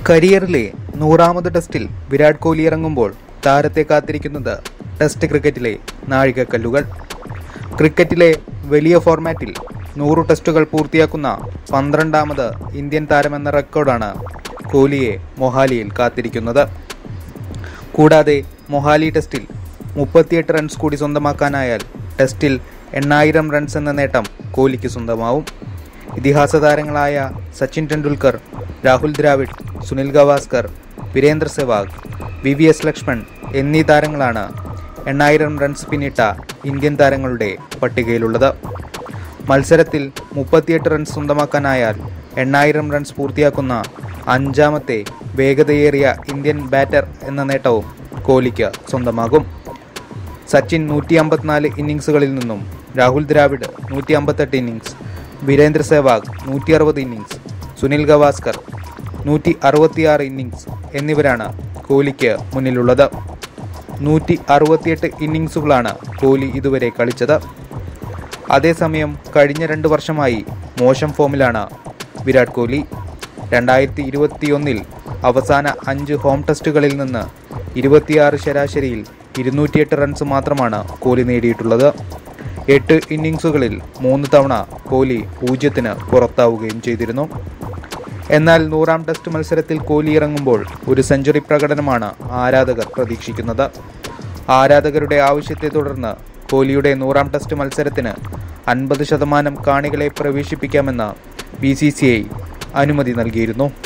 കരിയറിലെ 100ാമത് ടെസ്റ്റിൽ വിരാട് കോഹ്ലി ഇറങ്ങുമ്പോൾ താരത്തെ കാത്തിരിക്കുന്നത് ടെസ്റ്റ് ക്രിക്കറ്റിലെ നാഴികക്കല്ലുകൾ. ക്രിക്കറ്റിലെ വലിയ ഫോർമാറ്റിൽ 100 ടെസ്റ്റുകൾ പൂർത്തിയാക്കുന്ന 12ാമത് ഇന്ത്യൻ താരമെന്ന റെക്കോർഡാണ് കോഹ്ലിയെ മൊഹാലിയിൽ കാത്തിരിക്കുന്നത്. കൂടാതെ മൊഹാലി ടെസ്റ്റിൽ 38 റൺസ് കൂടി സ്വന്തമാക്കാനായാൽ ടെസ്റ്റിൽ 8000 റൺസ് എന്ന നേട്ടം കോഹ്ലിക്ക് സ്വന്തമാവും. ഇതിഹാസ താരങ്ങളായ സച്ചിൻ ടെണ്ടുൽക്കർ, രാഹുൽ ദ്രാവിഡ്, സുനിൽ ഗവാസ്കർ, വീരേന്ദ്ര സെവാഗ്, VVS ലക്ഷ്മൺ എന്നീ താരങ്ങളാണ് 8000 റൺസ് പിന്നിട്ട ഇന്ത്യൻ താരങ്ങളുടെ പട്ടികയിലുള്ളത്. മത്സരത്തിൽ 38 റൺസ് സ്വന്തമാക്കാനായാൽ 8000 റൺസ് പൂർത്തിയാക്കുന്ന 5ാമത്തെ വേഗതയേറിയ ഇന്ത്യൻ ബാറ്റർ എന്ന നേട്ടവും കോഹ്ലിക്ക് സ്വന്തമാകും. സച്ചിൻ 154 ഇന്നിംഗ്സുകളിൽ നിന്നും Rahul Dravid 158 innings, Virender Sehwag 160 innings, Sunil Gavaskar 166 innings എന്നിവരാണ് കോഹ്ലിക്ക് മുന്നിലുള്ളത്. 168 ഇന്നിംഗ്സുകളാണ് കോഹ്ലി ഇതുവരെ കളിച്ചത്. അതേസമയം കഴിഞ്ഞ 2 വർഷമായി മോശം ഫോമിലാണ് വിരാട് കോഹ്ലി. 2021 അവസാന 5 ഹോം ടെസ്റ്റുകളിൽ നിന്ന് 26 ശരാശരിയിൽ 208 റൺസ് മാത്രമാണ് കോഹ്ലി നേടിയിട്ടുള്ളത്. 8 ഇന്നിംഗ്സുകളിൽ 3 തവണ കോഹ്ലി 0-ന് പുറത്താവുകയും ചെയ്തിരുന്നു. എന്നാൽ 100ാം ടെസ്റ്റ് മത്സരത്തിൽ കോഹ്ലി ഇറങ്ങുമ്പോൾ ഒരു സെഞ്ചുറി പ്രകടനമാണ് ആരാധകർ പ്രതീക്ഷിക്കുന്നത്. ആരാധകരുടെ ആവശ്യത്തെ തുടർന്ന് കോഹ്ലിയുടെ 100ാം ടെസ്റ്റ് മത്സരത്തിന് 50% കാണികളെ പ്രവേശിപ്പിക്കാമെന്ന് BCCI അനുമതി നൽകിയിരുന്നു.